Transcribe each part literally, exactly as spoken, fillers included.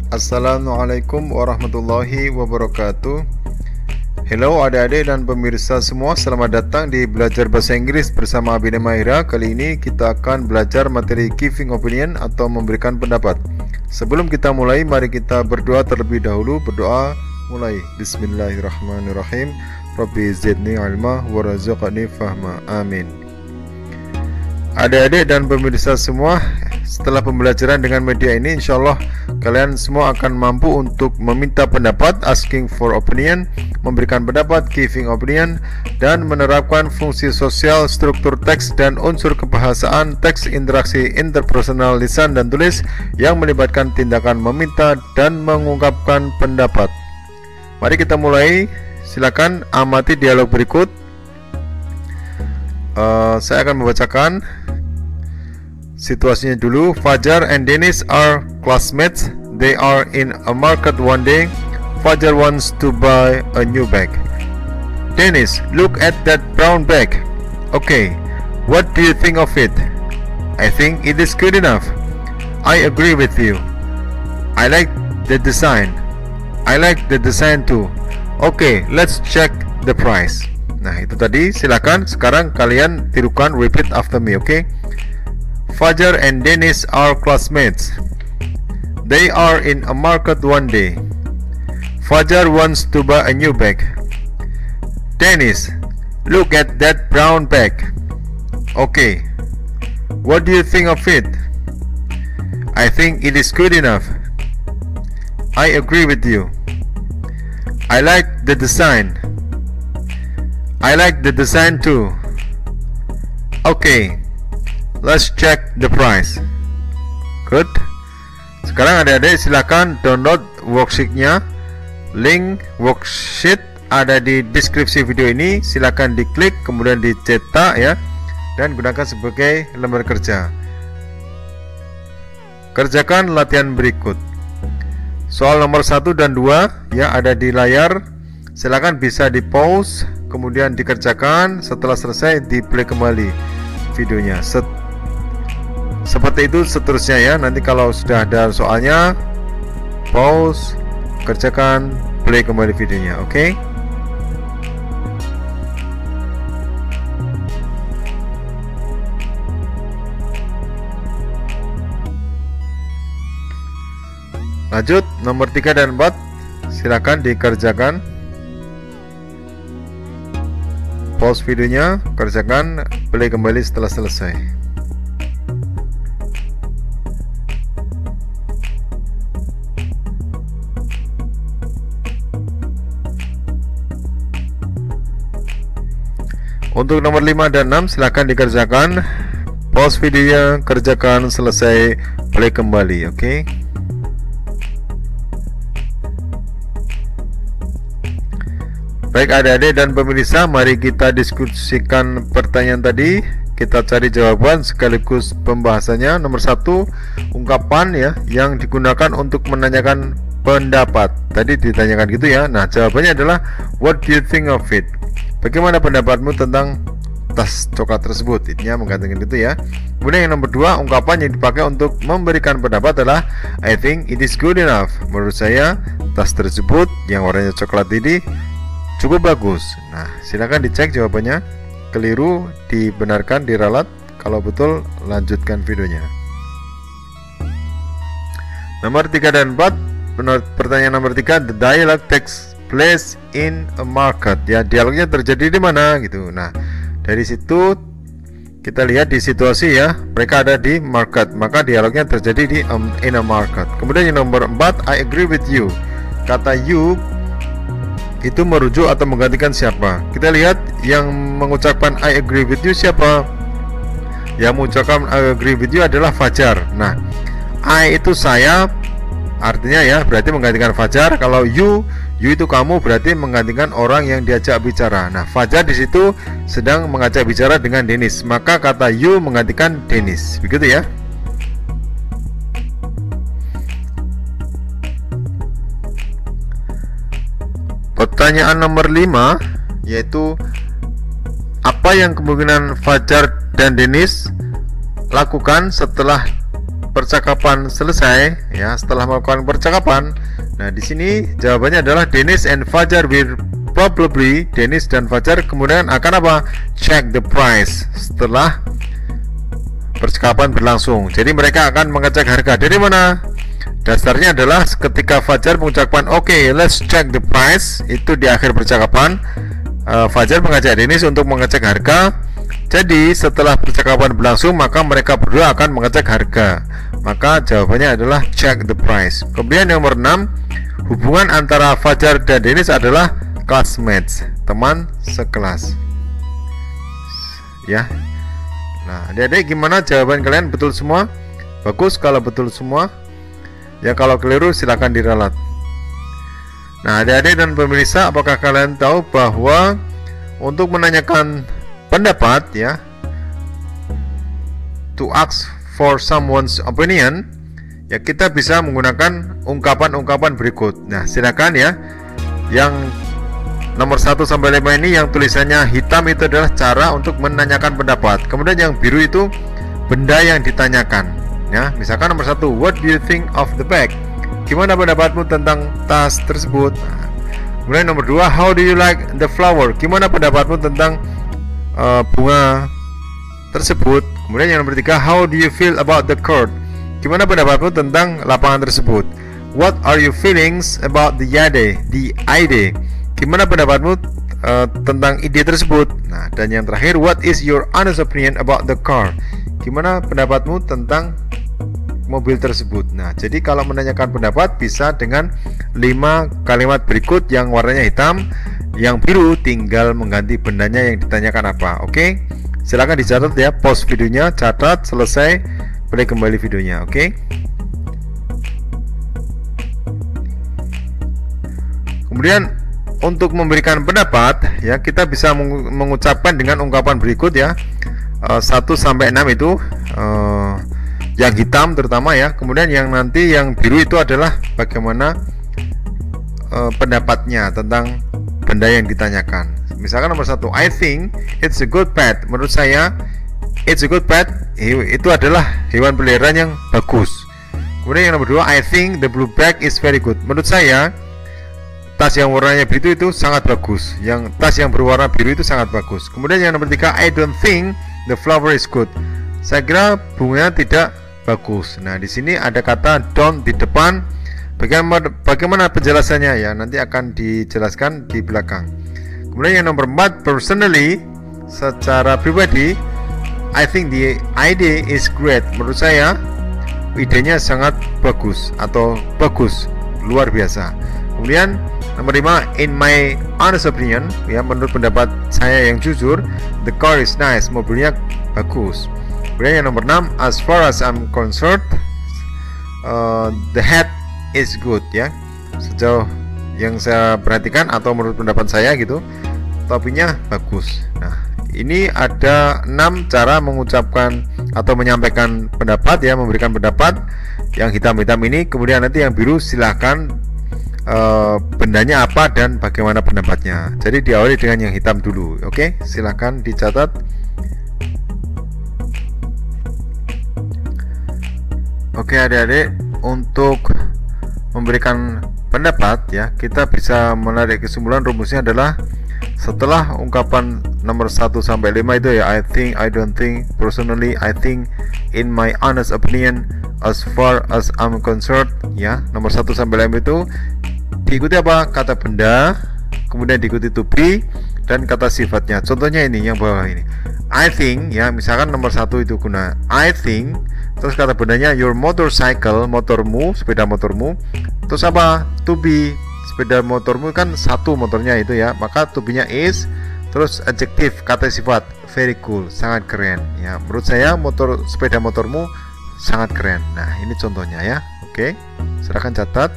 Assalamualaikum warahmatullahi wabarakatuh. Hello adik-adik dan pemirsa semua, selamat datang di Belajar Bahasa Inggris bersama Abida Mahira. Kali ini kita akan belajar materi giving opinion atau memberikan pendapat. Sebelum kita mulai, mari kita berdoa terlebih dahulu. Berdoa mulai. Bismillahirrahmanirrahim. Rabbi zidni ilma warzuqni fahma. Amin. Adik-adik dan pemirsa semua, setelah pembelajaran dengan media ini, insya Allah kalian semua akan mampu untuk meminta pendapat, asking for opinion, memberikan pendapat, giving opinion, dan menerapkan fungsi sosial, struktur teks, dan unsur kebahasaan teks, interaksi interpersonal lisan dan tulis yang melibatkan tindakan meminta dan mengungkapkan pendapat. Mari kita mulai. Silakan amati dialog berikut. Uh, saya akan membacakan situasinya dulu. Fajar and Dennis are classmates. They are in a market one day. Fajar wants to buy a new bag. Dennis, look at that brown bag. Okay, what do you think of it? I think it is good enough. I agree with you. I like the design. I like the design too. Okay, let's check the price. Nah, itu tadi. Silakan sekarang kalian tirukan, repeat after me, okay? Fajar and Dennis are classmates. They are in a market one day. Fajar wants to buy a new bag. Dennis, look at that brown bag. Okay, what do you think of it? I think it is good enough. I agree with you. I like the design. I like the design too. Okay, let's check the price. Good. Sekarang adik-adik silakan download worksheetnya. Link worksheet ada di deskripsi video ini. Silakan diklik kemudian dicetak ya, dan gunakan sebagai lembar kerja. Kerjakan latihan berikut. Soal nomor satu dan dua ya ada di layar. Silakan bisa di pause kemudian dikerjakan. Setelah selesai di play kembali videonya. Set Seperti itu seterusnya ya. Nanti kalau sudah ada soalnya, pause, kerjakan, play kembali videonya. Oke okay? Lanjut nomor tiga dan empat, silakan dikerjakan. Pause videonya, kerjakan, play kembali setelah selesai. Untuk nomor lima dan enam silakan dikerjakan. Pause videonya, kerjakan, selesai, play kembali. Oke okay? Baik adik-adik dan pemirsa, mari kita diskusikan pertanyaan tadi. Kita cari jawaban sekaligus pembahasannya. Nomor satu, ungkapan ya yang digunakan untuk menanyakan pendapat. Tadi ditanyakan gitu ya. Nah, jawabannya adalah what do you think of it? Bagaimana pendapatmu tentang tas coklat tersebut? Intinya menggantikan itu ya. Kemudian yang nomor dua, ungkapan yang dipakai untuk memberikan pendapat adalah I think it is good enough. Menurut saya tas tersebut yang warnanya coklat ini cukup bagus. Nah, silakan dicek jawabannya. Keliru dibenarkan, diralat. Kalau betul, lanjutkan videonya. Nomor tiga dan empat, pertanyaan nomor tiga, the dialogue takes place in a market. Ya, dialognya terjadi di mana gitu. Nah, dari situ kita lihat di situasi ya, mereka ada di market, maka dialognya terjadi di um, in a market. Kemudian yang nomor empat, I agree with you. Kata you itu merujuk atau menggantikan siapa? Kita lihat yang mengucapkan I agree with you siapa? Yang mengucapkan I agree with you adalah Fajar. Nah, I itu saya, artinya ya berarti menggantikan Fajar. Kalau you, you itu kamu, berarti menggantikan orang yang diajak bicara. Nah, Fajar di situ sedang mengajak bicara dengan Dennis, maka kata you menggantikan Dennis. Begitu ya. Pertanyaan nomor lima, yaitu apa yang kemungkinan Fajar dan Dennis lakukan setelah percakapan selesai, ya, setelah melakukan percakapan, nah di sini jawabannya adalah Dennis and Fajar will probably, Dennis dan Fajar kemudian akan apa? Check the price setelah percakapan berlangsung. Jadi mereka akan mengecek harga. Dari mana? Dasarnya adalah ketika Fajar mengucapkan oke, okay, let's check the price, itu di akhir percakapan uh, Fajar mengajak Dennis untuk mengecek harga. Jadi setelah percakapan berlangsung maka mereka berdua akan mengecek harga. Maka jawabannya adalah check the price. Kemudian nomor enam, hubungan antara Fajar dan Dennis adalah classmates, teman sekelas. Ya. Nah, adik-adik gimana jawaban kalian? Betul semua? Bagus kalau betul semua. Ya, kalau keliru silakan diralat. Nah, adik-adik dan pemirsa, apakah kalian tahu bahwa untuk menanyakan pendapat, ya, to ask for someone's opinion, ya kita bisa menggunakan ungkapan-ungkapan berikut. Nah, silakan ya. Yang nomor satu sampai lima ini yang tulisannya hitam itu adalah cara untuk menanyakan pendapat. Kemudian yang biru itu benda yang ditanyakan. Ya, misalkan nomor satu, what do you think of the bag? Gimana pendapatmu tentang tas tersebut? Nah, kemudian nomor dua, how do you like the flower? Gimana pendapatmu tentang uh, bunga tersebut? Kemudian yang nomor tiga, how do you feel about the court? Gimana pendapatmu tentang lapangan tersebut? What are your feelings about the idea? The idea? Gimana pendapatmu uh, tentang ide tersebut? Nah, dan yang terakhir, what is your honest opinion about the car? Gimana pendapatmu tentang mobil tersebut? Nah, jadi kalau menanyakan pendapat bisa dengan lima kalimat berikut yang warnanya hitam. Yang biru tinggal mengganti bendanya yang ditanyakan apa. Oke, silakan dicatat ya, pause videonya, catat, selesai, play kembali videonya. Oke. Kemudian untuk memberikan pendapat, ya kita bisa mengucapkan dengan ungkapan berikut ya. Uh, satu sampai enam itu uh, yang hitam terutama ya. Kemudian yang nanti yang biru itu adalah bagaimana uh, pendapatnya tentang benda yang ditanyakan. Misalkan nomor satu, I think it's a good pet. Menurut saya it's a good pet, itu adalah hewan peliharaan yang bagus. Kemudian yang nomor dua, I think the blue bag is very good. Menurut saya tas yang warnanya biru itu sangat bagus. Yang tas yang berwarna biru itu sangat bagus. Kemudian yang nomor tiga, I don't think the flower is good. Saya kira bunganya tidak bagus. Nah, di sini ada kata don't di depan. Bagaimana, bagaimana penjelasannya ya? Nanti akan dijelaskan di belakang. Kemudian yang nomor empat, personally, secara pribadi, I think the idea is great. Menurut saya idenya sangat bagus atau bagus, luar biasa. Kemudian nomor lima, in my honest opinion, ya menurut pendapat saya yang jujur, the car is nice, mobilnya bagus. Kemudian yang nomor enam, as far as I'm concerned, uh, the hat is good, ya. Sejauh yang saya perhatikan atau menurut pendapat saya gitu, topinya bagus. Nah, ini ada enam cara mengucapkan atau menyampaikan pendapat ya, memberikan pendapat. Yang hitam-hitam ini, kemudian nanti yang biru silahkan uh, bendanya apa dan bagaimana pendapatnya. Jadi diawali dengan yang hitam dulu. Oke, silahkan dicatat. Oke adik-adik, untuk memberikan pendapat ya, kita bisa menarik kesimpulan. Rumusnya adalah setelah ungkapan nomor satu sampai lima itu ya, I think, I don't think, personally, I think, in my honest opinion, as far as I'm concerned, ya. Nomor satu sampai lima itu diikuti apa? Kata benda, kemudian diikuti to be, dan kata sifatnya. Contohnya ini yang bawah ini, I think, ya, misalkan nomor satu itu guna I think, terus kata bendanya your motorcycle, motormu, sepeda motormu. Terus apa? To be, sepeda motormu kan satu motornya itu ya, maka to be-nya is. Terus adjektif, kata sifat, very cool, sangat keren ya. Menurut saya motor sepeda motormu sangat keren. Nah, ini contohnya ya. Oke, silakan catat.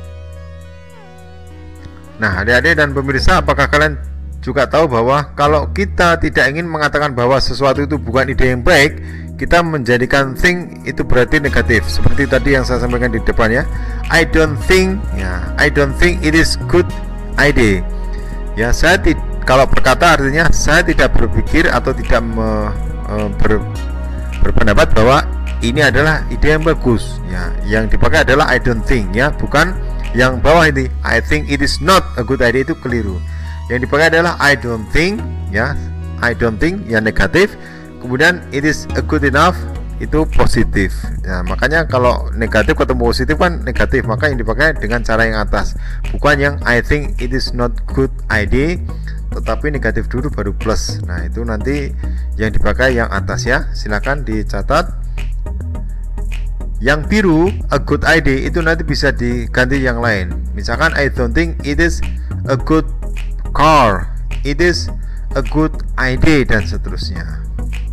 Nah, adik-adik dan pemirsa, apakah kalian juga tahu bahwa kalau kita tidak ingin mengatakan bahwa sesuatu itu bukan ide yang baik, kita menjadikan think itu berarti negatif. Seperti tadi yang saya sampaikan di depan ya, I don't think, ya, I don't think it is good idea. Ya, saya tidak, kalau berkata artinya saya tidak berpikir atau tidak me, e, ber, berpendapat bahwa ini adalah ide yang bagus ya. Yang dipakai adalah I don't think ya, bukan yang bawah ini I think it is not a good idea, itu keliru. Yang dipakai adalah I don't think ya, I don't think yang negatif, kemudian it is a good enough itu positif. Nah, makanya kalau negatif ketemu positif kan negatif, maka yang dipakai dengan cara yang atas, bukan yang I think it is not good idea tetapi negatif dulu baru plus. Nah, itu nanti yang dipakai yang atas ya. Silakan dicatat. Yang biru a good idea itu nanti bisa diganti yang lain. Misalkan I don't think it is a good car, it is a good idea, dan seterusnya.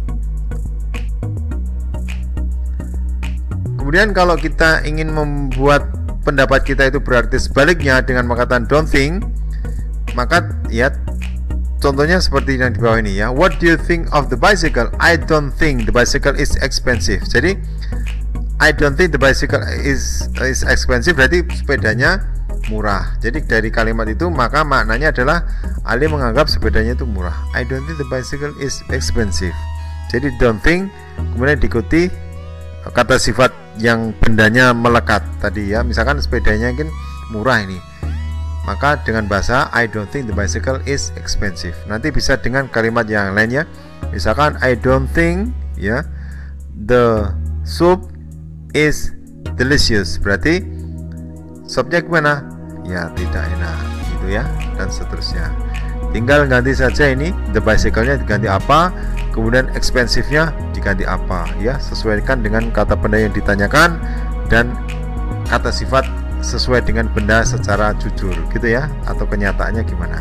Kemudian kalau kita ingin membuat pendapat kita itu berarti sebaliknya dengan mengatakan don't think, maka ya contohnya seperti yang di bawah ini ya. What do you think of the bicycle? I don't think the bicycle is expensive. Jadi I don't think the bicycle is is expensive berarti sepedanya murah. Jadi dari kalimat itu maka maknanya adalah Ali menganggap sepedanya itu murah. I don't think the bicycle is expensive. Jadi don't think kemudian diikuti kata sifat yang bendanya melekat tadi ya. Misalkan sepedanya mungkin murah ini, maka dengan bahasa I don't think the bicycle is expensive. Nanti bisa dengan kalimat yang lainnya. Misalkan I don't think ya the soup is delicious, berarti subjek mana? Ya tidak enak gitu ya, dan seterusnya. Tinggal ganti saja ini the bicycle-nya diganti apa, kemudian expensive-nya diganti apa ya, sesuaikan dengan kata benda yang ditanyakan dan kata sifat sesuai dengan benda secara jujur gitu ya, atau kenyataannya gimana.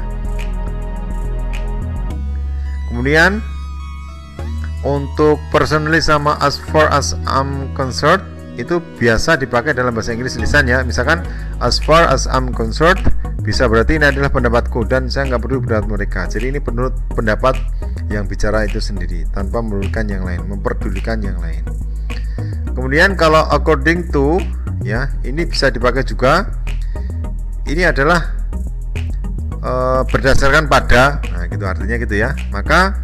Kemudian untuk personally sama as far as I'm concerned itu biasa dipakai dalam bahasa Inggris lisan ya. Misalkan as far as I'm concerned bisa berarti ini adalah pendapatku dan saya nggak perlu pendapat mereka. Jadi ini menurut pendapat yang bicara itu sendiri tanpa memerlukan yang lain, memperdulikan yang lain. Kemudian kalau according to ya, ini bisa dipakai juga. Ini adalah uh, berdasarkan pada, nah gitu artinya gitu ya. Maka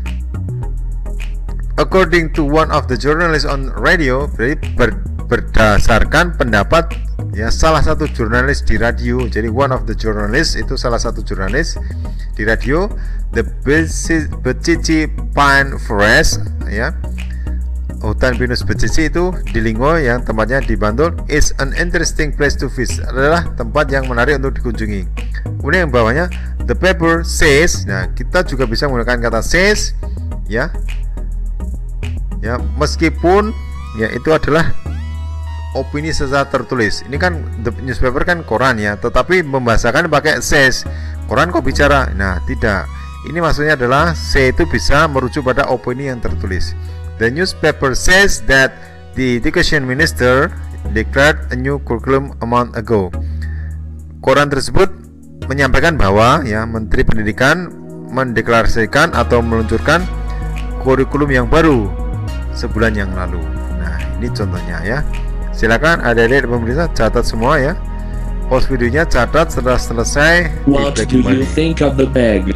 according to one of the journalists on radio, berarti ber, berdasarkan pendapat ya salah satu jurnalis di radio. Jadi one of the journalists itu salah satu jurnalis di radio. The Becici Pine Forest ya, hutan pinus Becici itu di Linggo yang tempatnya di Bantul, is an interesting place to visit, adalah tempat yang menarik untuk dikunjungi. Kemudian yang bawahnya the paper says, nah kita juga bisa menggunakan kata says ya. Ya, meskipun ya itu adalah opini secara tertulis. Ini kan the newspaper kan koran ya, tetapi membahasakan pakai says. Koran kok bicara? Nah, tidak. Ini maksudnya adalah say itu bisa merujuk pada opini yang tertulis. The newspaper says that the education minister declared a new curriculum a month ago. Koran tersebut menyampaikan bahwa ya Menteri Pendidikan mendeklarasikan atau meluncurkan kurikulum yang baru sebulan yang lalu. Nah, ini contohnya ya. Silakan adik-adik dan pemirsa catat semua ya. Pause videonya, catat, setelah selesai. What do you think of the bag?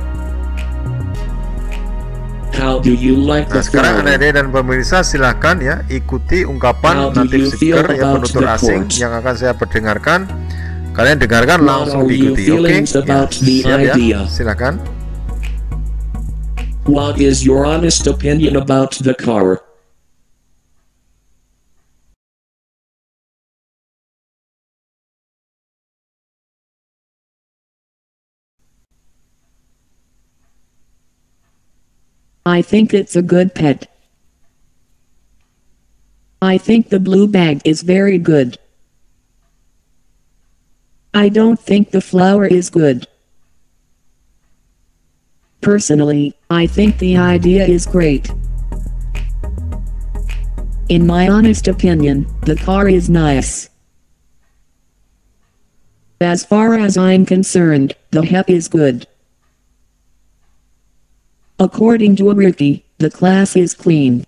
How do you like the Nah, sekarang flower? adik-adik dan pemirsa silakan ya ikuti ungkapan How do native you feel speaker ya, about penutur the asing quote? yang akan saya perdengarkan. Kalian dengarkan What langsung are your diikuti, oke? feelings Ya, about the siap ya. idea? Silakan. What is your honest opinion about the car? I think it's a good pet. I think the blue bag is very good. I don't think the flower is good. Personally, I think the idea is great. In my honest opinion, the car is nice. As far as I'm concerned, the hep is good. According to Ricky, the class is clean.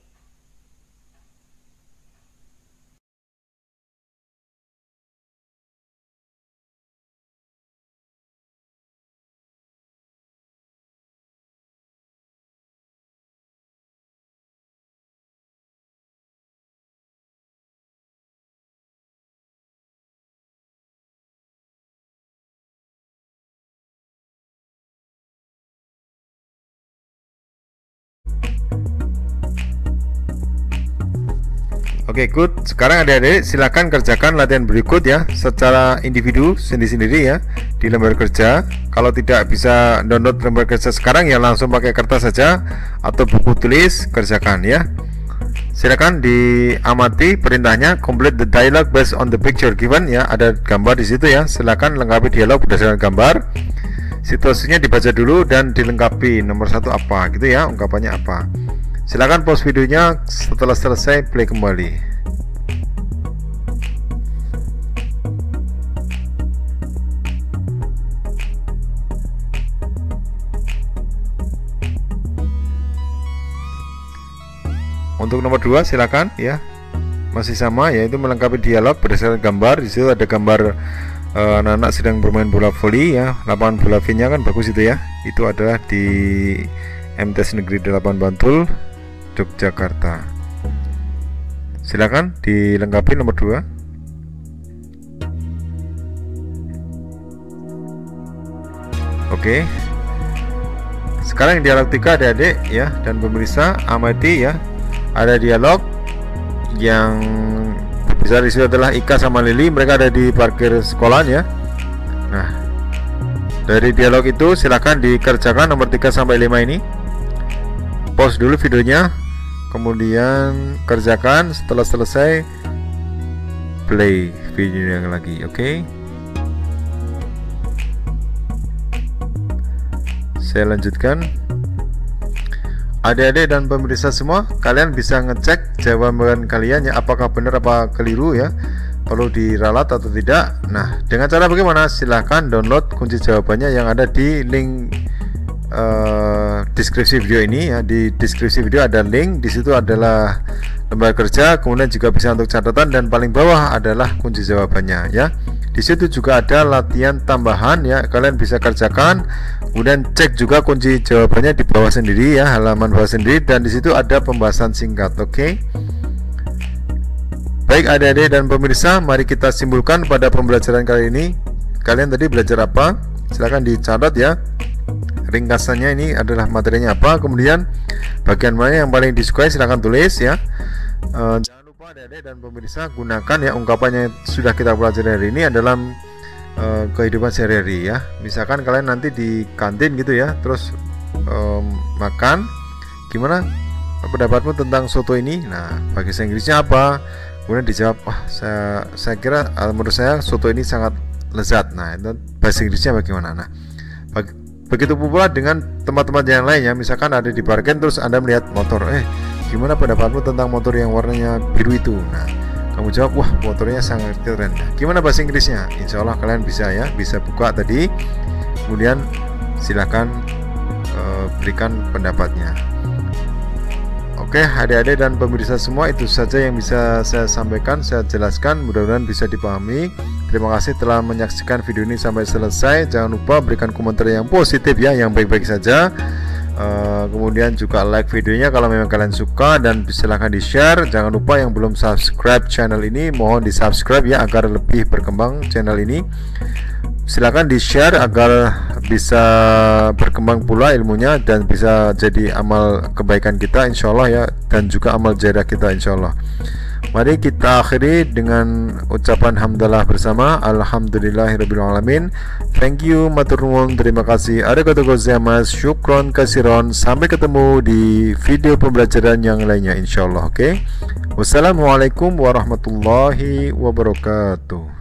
Oke, good. Sekarang adik-adik silakan kerjakan latihan berikut ya secara individu sendiri-sendiri ya di lembar kerja. Kalau tidak bisa download lembar kerja sekarang ya langsung pakai kertas saja atau buku tulis, kerjakan ya. Silakan diamati perintahnya. Complete the dialogue based on the picture given ya. Ada gambar di situ ya. Silakan lengkapi dialog berdasarkan gambar. Situasinya dibaca dulu dan dilengkapi. Nomor satu apa gitu ya, ungkapannya apa. Silakan pause videonya, setelah selesai play kembali. Untuk nomor dua silakan ya. Masih sama yaitu melengkapi dialog berdasarkan gambar. Di situ ada gambar uh, anak-anak sedang bermain bola voli ya. Lapangan bola V-nya kan bagus itu ya. Itu adalah di M T S Negeri delapan Bantul, Yogyakarta. Silakan dilengkapi nomor dua. Oke. Sekarang dialog tiga adik-adik ya dan pemirsa amati ya. Ada dialog yang bisa di situ adalah Ika sama Lili, mereka ada di parkir sekolah ya. Nah, dari dialog itu silakan dikerjakan nomor tiga sampai lima ini. Pause dulu videonya, kemudian kerjakan. Setelah selesai play videonya lagi. Oke okay? Saya lanjutkan. Adik-adik dan pemirsa semua, kalian bisa ngecek jawaban kalian ya, apakah benar apa keliru ya, perlu diralat atau tidak. Nah, dengan cara bagaimana? Silahkan download kunci jawabannya yang ada di link uh, deskripsi video ini ya. Di deskripsi video ada link, di situ adalah lembar kerja, kemudian juga bisa untuk catatan, dan paling bawah adalah kunci jawabannya ya. Di situ juga ada latihan tambahan ya, kalian bisa kerjakan, kemudian cek juga kunci jawabannya di bawah sendiri ya, halaman bawah sendiri, dan di situ ada pembahasan singkat. Oke okay? Baik adik-adik dan pemirsa, mari kita simpulkan pada pembelajaran kali ini. Kalian tadi belajar apa? Silahkan dicatat ya. Ringkasannya ini adalah materinya apa, kemudian bagian mana yang paling disukai silahkan tulis ya. uh, Jangan lupa adik-adik dan pemirsa, gunakan ya ungkapan yang sudah kita pelajari hari ini dalam uh, kehidupan sehari-hari ya. Misalkan kalian nanti di kantin gitu ya, terus um, makan, gimana pendapatmu tentang soto ini? Nah, bahasa Inggrisnya apa? Kemudian dijawab, wah saya, saya kira menurut saya soto ini sangat lezat. Nah, itu bahasa Inggrisnya bagaimana? Nah, bag, begitu pula dengan tempat-tempat yang lainnya. Misalkan ada di parkir terus Anda melihat motor, eh gimana pendapatmu tentang motor yang warnanya biru itu? Nah, kamu jawab, wah motornya sangat keren. Nah, gimana bahasa Inggrisnya? Insya Allah kalian bisa ya, bisa buka tadi, kemudian silahkan uh, berikan pendapatnya. Oke adik-adik dan pemirsa semua, itu saja yang bisa saya sampaikan, saya jelaskan, mudah-mudahan bisa dipahami. Terima kasih telah menyaksikan video ini sampai selesai. Jangan lupa berikan komentar yang positif ya, yang baik-baik saja. uh, Kemudian juga like videonya kalau memang kalian suka, dan silahkan di share. Jangan lupa yang belum subscribe channel ini, mohon di subscribe ya agar lebih berkembang channel ini. Silahkan di share agar bisa berkembang pula ilmunya dan bisa jadi amal kebaikan kita insya Allah ya, dan juga amal jariah kita insya Allah. Mari kita akhiri dengan ucapan hamdalah bersama. Alhamdulillahirabbil alamin. Thank you, matur nuwun, terima kasih, arigatou gozaimasu, syukron kasiron. Sampai ketemu di video pembelajaran yang lainnya insya Allah. Oke okay? Wassalamualaikum warahmatullahi wabarakatuh.